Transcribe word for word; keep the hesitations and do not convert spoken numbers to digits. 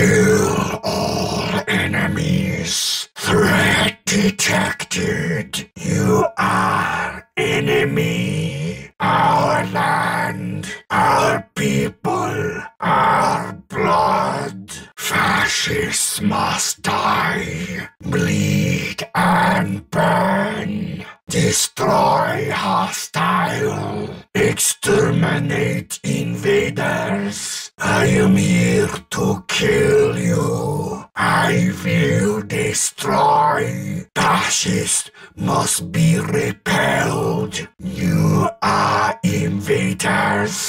Kill all enemies. Threat detected. You are enemy. Our land, our people, our blood. Fascists must die. Bleed and burn. Destroy hostile. Exterminate invaders. I am here to kill you. I will destroy. Fascists must be repelled.